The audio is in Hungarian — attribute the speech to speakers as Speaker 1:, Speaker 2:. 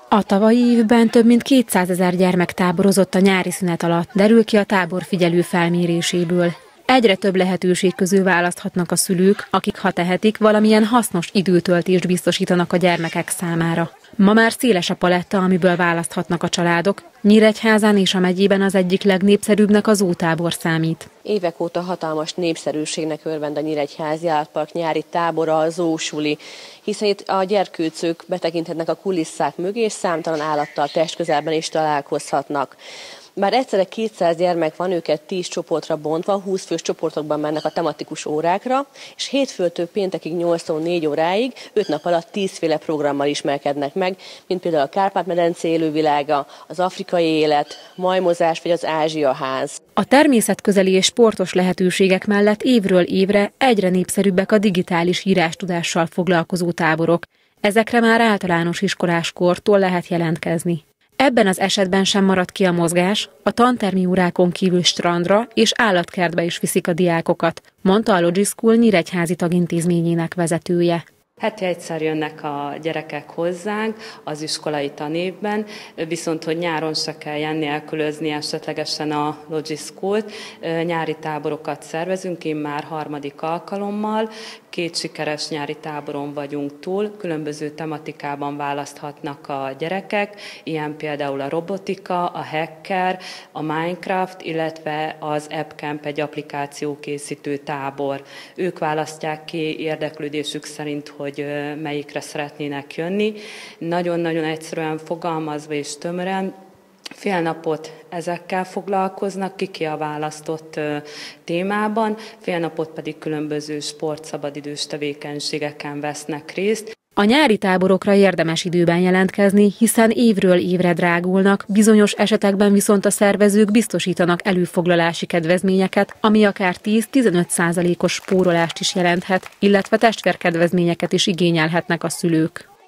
Speaker 1: A tavalyi évben több mint 200 000 gyermek táborozott a nyári szünet alatt, derül ki a táborfigyelő felméréséből. Egyre több lehetőség közül választhatnak a szülők, akik, ha tehetik, valamilyen hasznos időtöltést biztosítanak a gyermekek számára. Ma már széles a paletta, amiből választhatnak a családok. Nyíregyházán és a megyében az egyik legnépszerűbbnek a zótábor számít.
Speaker 2: Évek óta hatalmas népszerűségnek örvend a Nyíregyházi Állatpark nyári tábora, a zósuli, hiszen itt a gyerkőcök betekinthetnek a kulisszák mögé, és számtalan állattal testközelben is találkozhatnak. Bár egyszerre 200 gyermek van, őket 10 csoportra bontva, 20 fős csoportokban mennek a tematikus órákra, és hétfőtől péntekig 8-4 óráig, 5 nap alatt 10 féle programmal ismerkednek meg, mint például a Kárpát-medence élővilága, az afrikai élet, majmozás vagy az Ázsiaház. A
Speaker 1: természetközeli és sportos lehetőségek mellett évről évre egyre népszerűbbek a digitális írástudással foglalkozó táborok. Ezekre már általános iskolás kortól lehet jelentkezni. Ebben az esetben sem marad ki a mozgás, a tantermi órákon kívül strandra és állatkertbe is viszik a diákokat, mondta a Logischool nyíregyházi tagintézményének vezetője.
Speaker 3: Heti egyszer jönnek a gyerekek hozzánk az iskolai tanévben, viszont hogy nyáron se kell jönni elkülözni esetlegesen a Logischoolt. Nyári táborokat szervezünk, én már 3. alkalommal. 2 sikeres nyári táboron vagyunk túl, különböző tematikában választhatnak a gyerekek, ilyen például a robotika, a hacker, a Minecraft, illetve az AppCamp, egy applikációkészítő tábor. Ők választják ki érdeklődésük szerint, hogy melyikre szeretnének jönni. Nagyon-nagyon egyszerűen fogalmazva és tömören, fél napot ezekkel foglalkoznak, ki a választott témában, fél napot pedig különböző sportszabadidős tevékenységeken vesznek részt.
Speaker 1: A nyári táborokra érdemes időben jelentkezni, hiszen évről évre drágulnak, bizonyos esetekben viszont a szervezők biztosítanak előfoglalási kedvezményeket, ami akár 10-15%-os spórolást is jelenthet, illetve testvérkedvezményeket is igényelhetnek a szülők.